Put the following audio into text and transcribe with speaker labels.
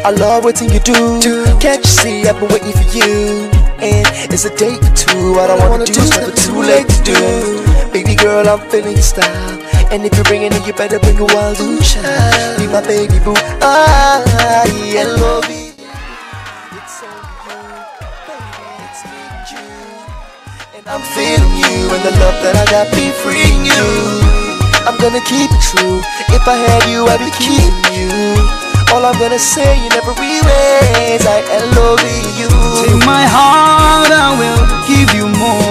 Speaker 1: I love what you do. Can't you see I've been waiting for you? And it's a date for two. I don't wanna do something too late to do. Baby girl, I'm feeling your style. And if you're bringing it, you better bring a wild ooh child. Be my baby boo. I love you. It's only you, baby, it's me and you. And I'm feeling you, and the love that I got be freeing you. I'm gonna keep it true. If I had you, I'd be keeping you. All I'm gonna say in every way is I love you.
Speaker 2: Take my heart, I will give you more.